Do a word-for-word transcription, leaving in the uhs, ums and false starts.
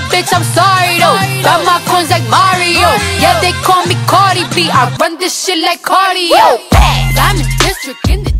bitch, I'm sorry though. Got my coins like Mario. Yeah, they call me Cardi B. I run this shit like cardio. I'm in district in the